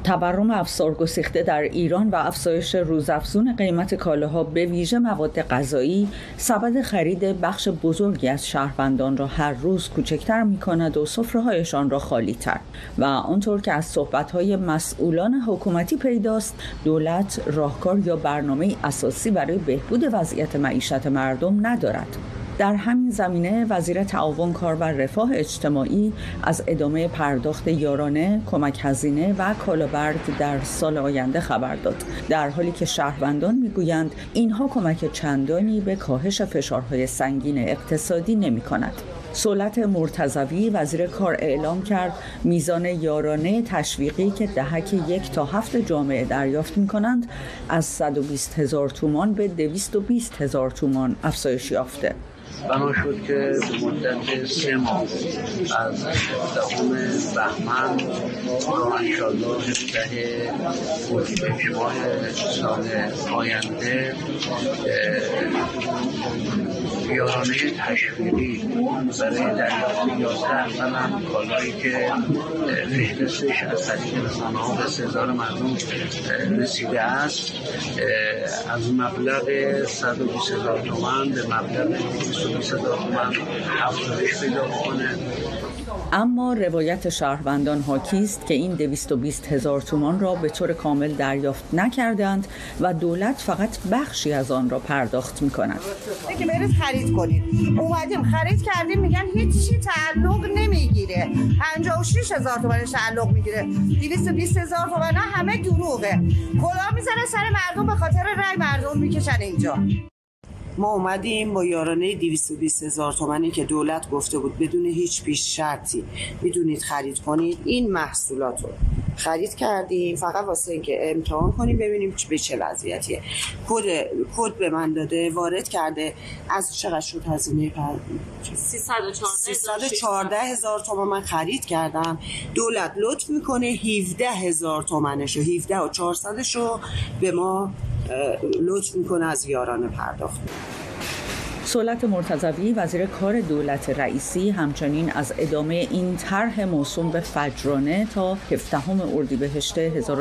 تورم افسارگسیخته در ایران و افزایش روزافزون قیمت کالاها به ویژه مواد غذایی سبد خرید بخش بزرگی از شهروندان را هر روز کوچکتر می‌کند و سفره‌هایشان را خالی‌تر. و آنطور که از صحبت‌های مسئولان حکومتی پیداست، دولت راهکار یا برنامه اساسی برای بهبود وضعیت معیشت مردم ندارد. در همین زمینه وزیر تعاون کار و رفاه اجتماعی از ادامه پرداخت یارانه، کمک هزینه و کالابرگ در سال آینده خبر داد، در حالی که شهروندان میگویند اینها کمک چندانی به کاهش فشارهای سنگین اقتصادی نمی‌کند. سولت مرتضوی وزیر کار اعلام کرد میزان یارانه تشویقی که دهک 1 تا 7 جامعه دریافت می‌کنند از 120,000 تومان به 220,000 تومان افزایش یافته. بنا شد که به مدت 3 ماه از 17 بهمن تا انشاءالله 17 اردیبهشت سال آینده یارانه تشویقی برای دریافت 11 قلم کالایی که فهرستش از طریق رسانه‌ها به 3000 مردم رسیده است از مبلغ 120,000 تومان به مبلغ 220,000 تومان افزایش پیدا کنه. اما روایت شهروندان حاکی است که این 220,000 تومان را به طور کامل دریافت نکردند و دولت فقط بخشی از آن را پرداخت می‌کند. که برید خرید کنید. اومدیم خرید کردیم میگن هیچ چی تعلق نمیگیره. 56,000 تومان تعلق میگیره. 220,000 تومان همه دروغه. کلاه میزنه سر مردم به خاطر رای مردم میکشن اینجا. ما اومدیم با یارانه 220,000 تومانی که دولت گفته بود بدون هیچ پیش شرطی میدونید خرید کنید، این محصولات رو خرید کردیم فقط واسه اینکه امتحان کنیم ببینیم به چه وضعیتیه. کد به من داده، وارد کرده. از چقدر شد هزینه؟ 314,000 تومان من خرید کردم. دولت لطف میکنه 17,000 تومنشو 17,400شو به ما لطف میکنه از یارانه پرداخت. سولت مرتضوی وزیر کار دولت رئیسی همچنین از ادامه این طرح موسوم به فجرانه تا 17 اردیبهشت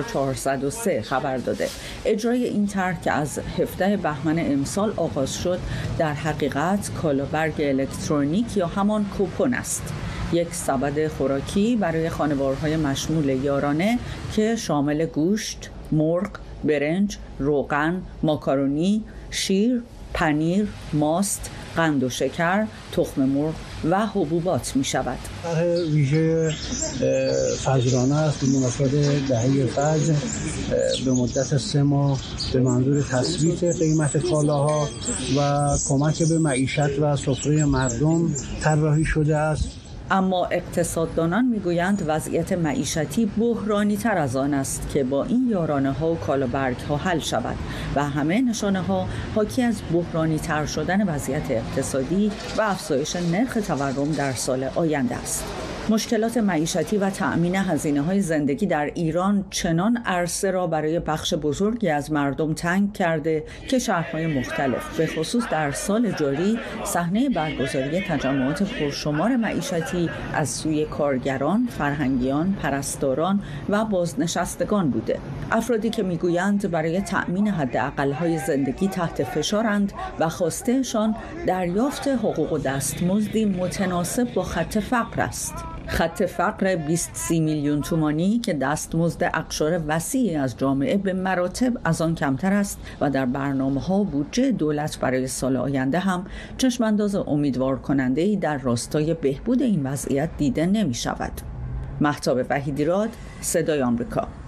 1403 خبر داده. اجرای این طرح که از 17 بهمن امسال آغاز شد در حقیقت کالابرگ الکترونیک یا همان کوپن است، یک سبد خوراکی برای خانوارهای مشمول یارانه که شامل گوشت، مرغ، برنج، روغن، ماکارونی، شیر، پنیر، ماست، قند و شکر، تخم مرغ و حبوبات می شود. طرح ویژه فجرانه است به مناسبت دهه فجر به مدت 3 ماه به منظور تثبیت قیمت کالاها و کمک به معیشت و سفره مردم طراحی شده است. اما اقتصاددانان میگویند وضعیت معیشتی بحرانی تر از آن است که با این یارانه ها و کالابرگ ها حل شود و همه نشانه ها حاکی از بحرانی تر شدن وضعیت اقتصادی و افزایش نرخ تورم در سال آینده است. مشکلات معیشتی و تأمین هزینه‌های زندگی در ایران چنان عرصه را برای بخش بزرگی از مردم تنگ کرده که شهرهای مختلف به خصوص در سال جاری صحنه برگزاری تجمعات پرشمار معیشتی از سوی کارگران، فرهنگیان، پرستاران و بازنشستگان بوده. افرادی که میگویند برای تأمین حداقل‌های زندگی تحت فشارند و خواستهشان دریافت حقوق و دستمزدی متناسب با خط فقر است. خط فقر 20-30 میلیون تومانی که دستمزد اقشار وسیعی از جامعه به مراتب از آن کمتر است و در برنامه‌ها و بودجه دولت برای سال آینده هم چشمانداز امیدوار کننده‌ای در راستای بهبود این وضعیت دیده نمی شود. مهتاب وحیدی‌راد، صدای آمریکا.